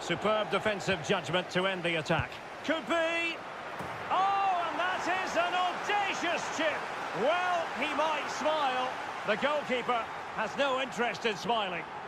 Superb defensive judgment to end the attack. Could be. Oh, and that is an audacious chip. Well, he might smile. The goalkeeper has no interest in smiling.